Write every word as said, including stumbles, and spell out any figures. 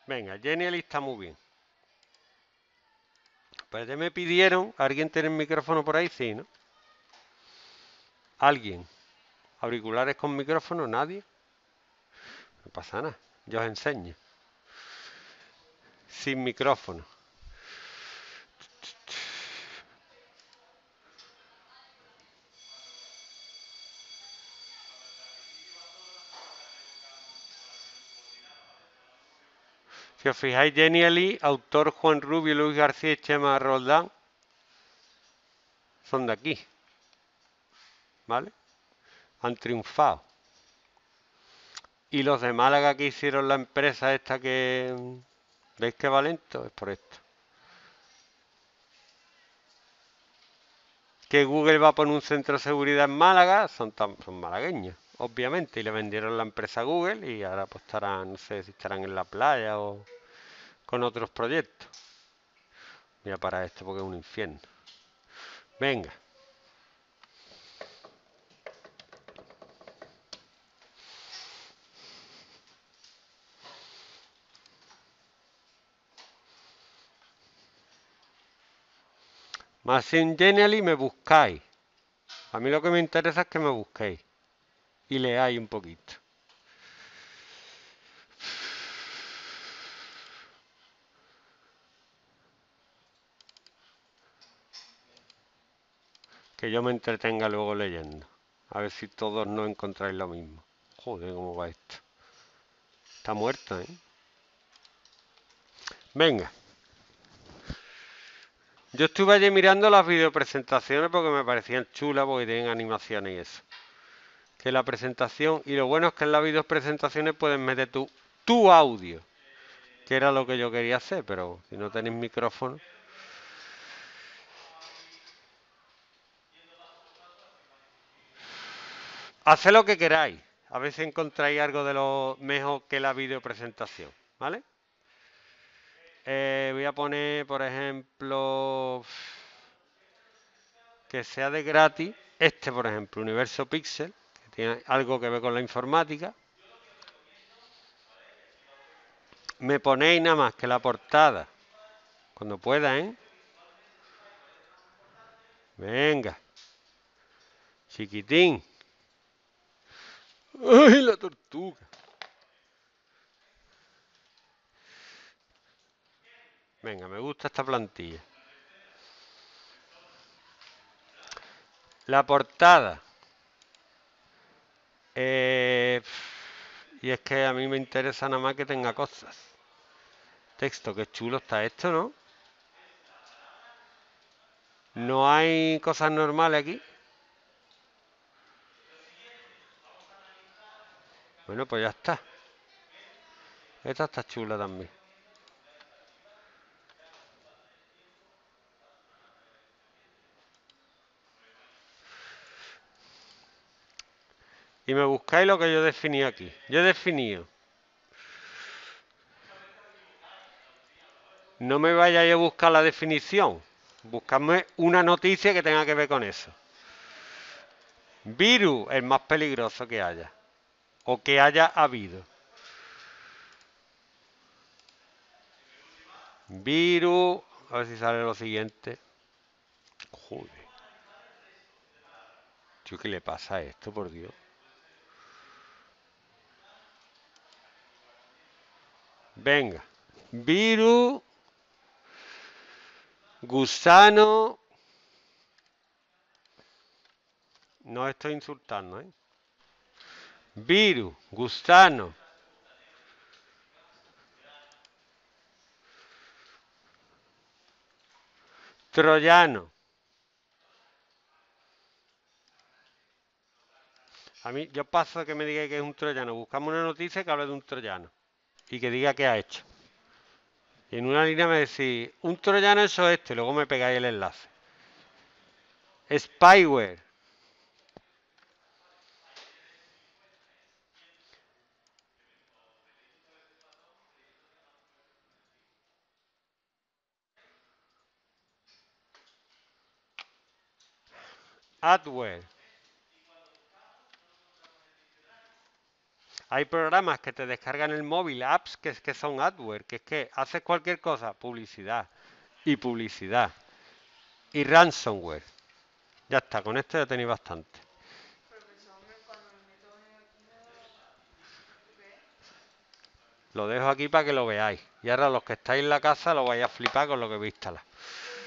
Venga, Genially está muy bien. Pues ya me pidieron, ¿alguien tiene el micrófono por ahí? Sí, ¿no? ¿Alguien? ¿Auriculares con micrófono? ¿Nadie? No pasa nada, yo os enseño. Sin micrófono. Si os fijáis, Genially, autor Juan Rubio, Luis García y Chema Roldán, son de aquí. ¿Vale? Han triunfado. Y los de Málaga que hicieron la empresa esta que... ¿Veis que va lento? Es por esto. Que Google va a poner un centro de seguridad en Málaga, son, tan, son malagueños, obviamente, y le vendieron la empresa a Google y ahora pues estarán, no sé si estarán en la playa o con otros proyectos. Voy a parar esto porque es un infierno. Venga. Machine Genially me buscáis. A mí lo que me interesa es que me busquéis y leáis un poquito. Que yo me entretenga luego leyendo. A ver si todos no encontráis lo mismo. Joder, cómo va esto. Está muerto, ¿eh? Venga. Yo estuve allí mirando las videopresentaciones porque me parecían chulas porque tienen animaciones y eso. Que la presentación, y lo bueno es que en las videopresentaciones puedes meter tu, tu audio, que era lo que yo quería hacer, pero si no tenéis micrófono. Haced lo que queráis. A ver si encontráis algo de lo mejor que la videopresentación, ¿vale? Eh, voy a poner, por ejemplo, que sea de gratis. Este, por ejemplo, Universo Pixel, que tiene algo que ver con la informática. Me ponéis nada más que la portada, cuando pueda, ¿eh? Venga. Chiquitín. ¡Ay, la tortuga! Venga, me gusta esta plantilla. La portada. Eh, y es que a mí me interesa nada más que tenga cosas. Texto, qué chulo está esto, ¿no? No hay cosas normales aquí. Bueno, pues ya está. Esta está chula también. Y me buscáis lo que yo definí aquí. Yo he definido. No me vayáis a buscar la definición. Buscadme una noticia que tenga que ver con eso. Virus, el más peligroso que haya. O que haya habido. Virus. A ver si sale lo siguiente. Joder. Tío, ¿qué le pasa a esto, por Dios? Venga. Virus. Gusano. No estoy insultando, ¿eh? Virus. Gusano. Troyano. A mí, yo paso que me diga que es un troyano. Buscamos una noticia que hable de un troyano. Y que diga qué ha hecho. Y en una línea me decís, un troyano eso es esto. Y luego me pegáis el enlace. Spyware. Adware. Hay programas que te descargan el móvil, apps que, que son adware, que es que haces cualquier cosa, publicidad y publicidad y ransomware. Ya está, con esto ya tenéis bastante. Profesor, hombre, cuando me meto en aquí me doy... ¿Esto qué es? Lo dejo aquí para que lo veáis. Y ahora los que estáis en la casa lo vais a flipar con lo que veis instalar.